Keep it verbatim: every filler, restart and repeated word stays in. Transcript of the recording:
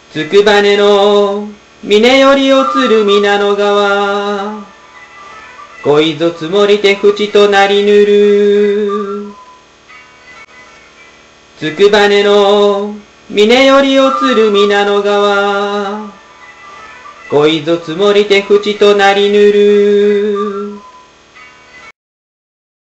つくばねの峰よりおつる皆の川。こいぞつもりて淵となりぬる。つくばねの峰よりおつる皆の川。こいぞつもりて淵となりぬる。